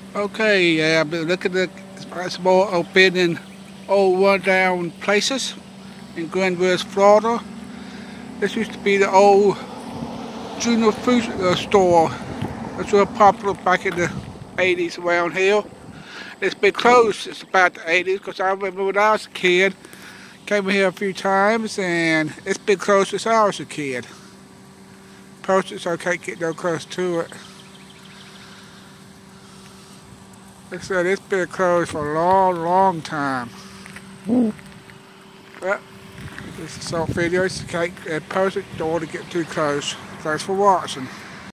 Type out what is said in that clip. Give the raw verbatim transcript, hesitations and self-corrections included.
Okay, yeah, I've been looking at some more Abondand old run-down places in Greenville, Florida. This used to be the old junior food uh, store. That's real popular back in the eighties around here. It's been closed since about the eighties because I remember when I was a kid, came here a few times and it's been closed since I was a kid. Posted so I can't get no close to it. Like I said, it's been closed for a long, long time. Well, this is some videos. You can't uh, post it, don't want to get too close. Thanks for watching.